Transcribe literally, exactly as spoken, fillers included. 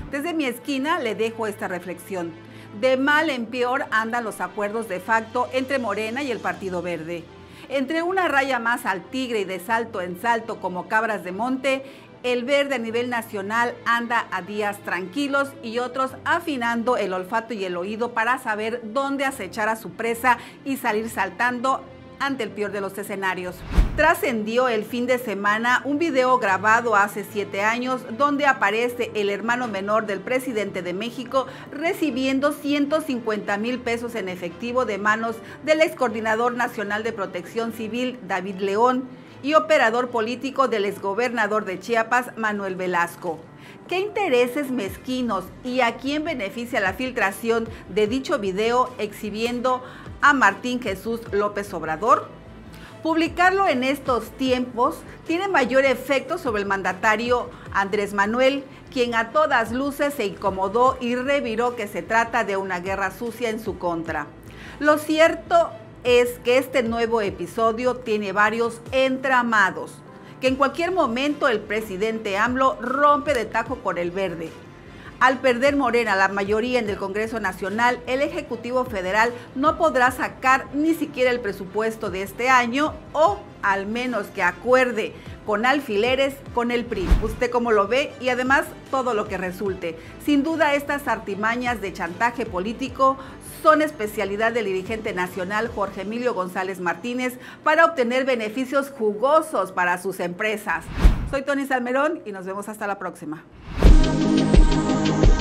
Desde mi esquina le dejo esta reflexión. De mal en peor andan los acuerdos de facto entre Morena y el Partido Verde. Entre una raya más al tigre y de salto en salto como cabras de monte, el verde a nivel nacional anda a días tranquilos y otros afinando el olfato y el oído para saber dónde acechar a su presa y salir saltando ante el peor de los escenarios. Trascendió el fin de semana un video grabado hace siete años donde aparece el hermano menor del presidente de México recibiendo ciento cincuenta mil pesos en efectivo de manos del ex coordinador nacional de Protección Civil David León y operador político del exgobernador de Chiapas Manuel Velasco. ¿Qué intereses mezquinos y a quién beneficia la filtración de dicho video exhibiendo a Martín Jesús López Obrador? Publicarlo en estos tiempos tiene mayor efecto sobre el mandatario Andrés Manuel, quien a todas luces se incomodó y reviró que se trata de una guerra sucia en su contra. Lo cierto es que este nuevo episodio tiene varios entramados, que en cualquier momento el presidente AMLO rompe de tajo con el verde. Al perder Morena la mayoría en el Congreso Nacional, el Ejecutivo Federal no podrá sacar ni siquiera el presupuesto de este año o al menos que acuerde con alfileres con el P R I. ¿Usted cómo lo ve? Y además todo lo que resulte. Sin duda estas artimañas de chantaje político son especialidad del dirigente nacional Jorge Emilio González Martínez para obtener beneficios jugosos para sus empresas. Soy Tony Salmerón y nos vemos hasta la próxima.